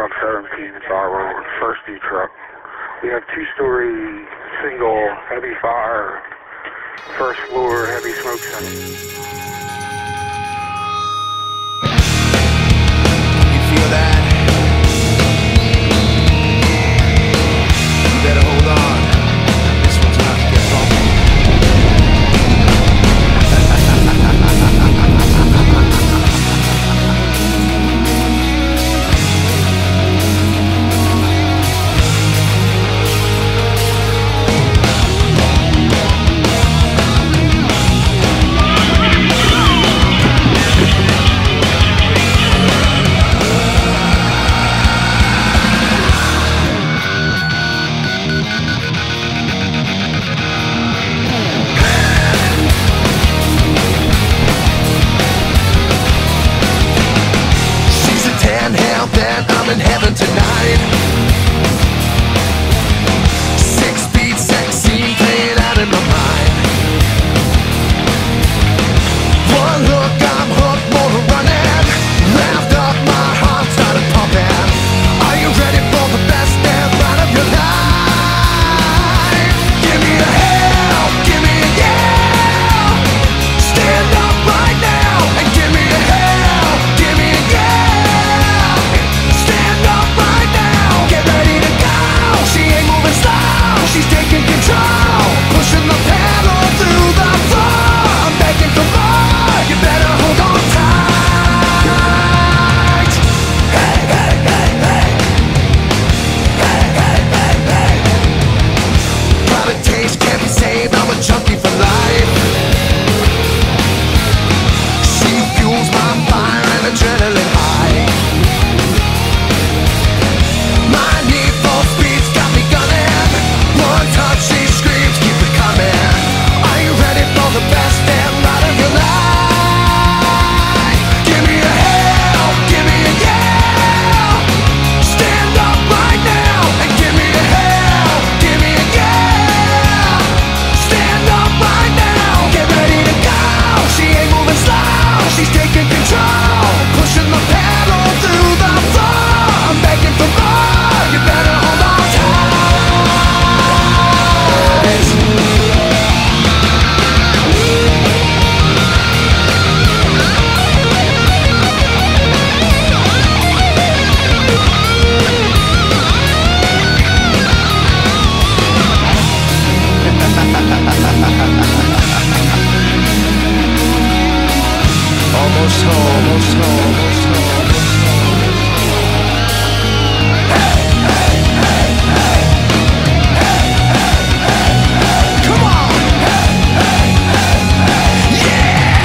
on 17 Bar Road, first D truck. We have two-story, single, heavy fire, first floor, heavy smoke center. You feel that? You better hold on. This one's about to get bumpy. I'm in heaven tonight. 6-beat sex scene playing out in my mind. One look, I'm hooked, more to running. Wrapped up, my heart started pumping. Are you ready for the best damn ride of your life? Give me a hell, give me a yeah. Stand up right now and give me a hell, give me a yeah. She's taking control, pushing the pedal through the floor. I'm begging for more, you better hold on tight. Hey, hey, hey, hey. Hey, hey, hey, hey. Private taste can't be saved, I'm a junkie for life. She fuels my fire and adrenaline high. My need for speed's got me gunning. One touch, she screams, keep it coming. Are you ready for the best damn ride of your life? Give me a hell, give me a yeah. Stand up right now and give me a hell, give me a yeah. Stand up right now, get ready to go. She ain't moving slow, she's taking control, pushing the pedal through the floor. I'm begging for more, you better hold on tight. Almost home, almost home, almost home. Hey, hey, hey, hey. Hey, hey, hey, hey. Come on. Hey, hey, hey, hey. Yeah.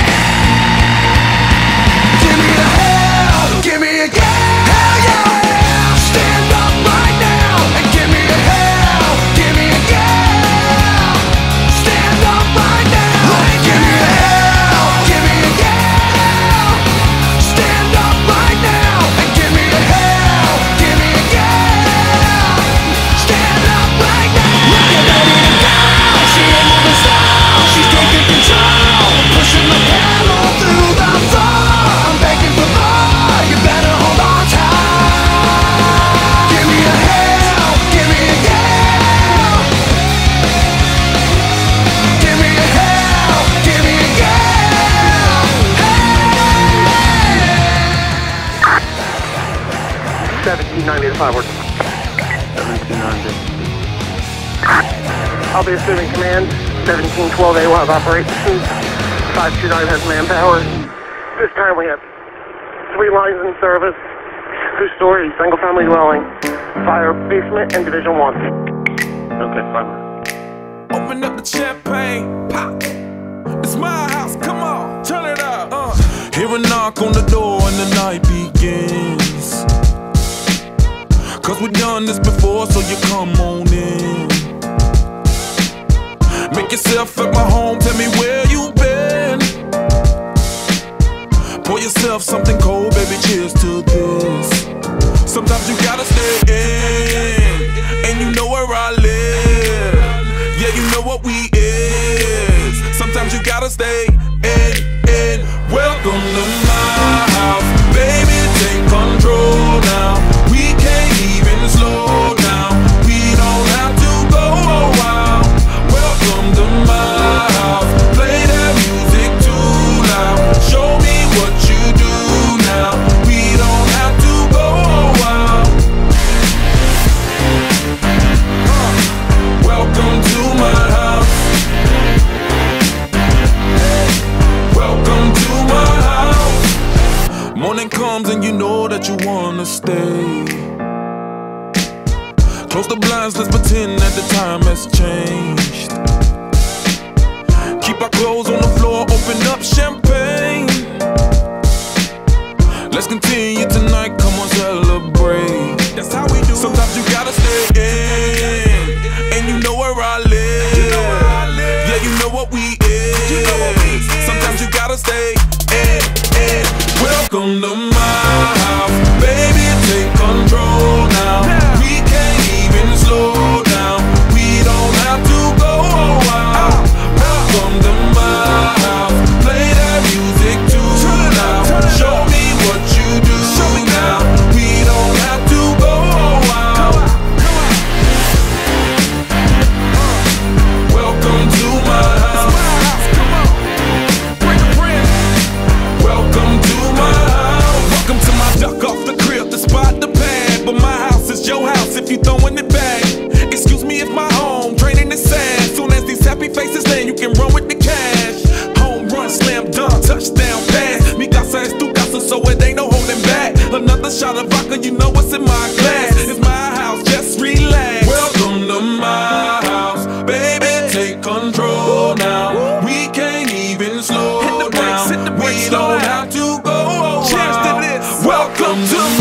Give me a hell, give me a yeah. Hell yeah. Stand up right now and give me a hell, give me a yeah. Stand up right now and give me a hell, give me a yeah. Stand up right now and give me a hell, give me a yeah. Stand up right now. Get ready to go. She ain't moving slow, she's taking control, pushing the pedal through the floor. I'm begging for more, you better hold on tight. Give me a hell, give me a yeah. Give me a hell, give me a yeah. Hey. 1795 working. 1790. I'll be assuming command. 1712A will have operations. 529 has manpower. This time we have 3 lines in service, 2-story, single-family dwelling, fire basement, and Division 1. Okay, fine. Open up the champagne, pop. It's my house, come on, turn it up. Hear a knock on the door and the night begins. Cause we've done this before, so you come on in. Make yourself at my home, tell me where you been. Pour yourself something cold, baby, cheers to this. Sometimes you gotta stay in, and you know where I live. Yeah, you know what we is. Sometimes you gotta stay in. Welcome to my house, baby, take control now. We can't arms and you know that you wanna stay. Close the blinds, let's pretend that the time has changed. Keep our clothes on the floor, open up champagne. Let's continue tonight, come on, celebrate. That's how we do. Sometimes you gotta stay in, and you know where I live. Yeah, you know what we is. Sometimes you gotta stay in. Welcome to my house, baby, take control now. We can't even slow down. We don't have to go out. Welcome to my house, play that music too loud. Show me what you do now. We don't have to go out. Welcome to my house. Welcome to my house. Welcome to my duck off the crib, the spot, the pad. But my house is your house if you throwing it back. Excuse me if my home draining is sad. Soon as these happy faces land, you can run with the cash. Home run, slam dunk, touchdown pass. Mi casa es tu casa, so it ain't no holding back. Another shot of vodka, you know what's in my glass. It's my house, just relax. Welcome to my house, baby, take control now. We can't even slow down. We don't have to go out. Cheers to this. Welcome to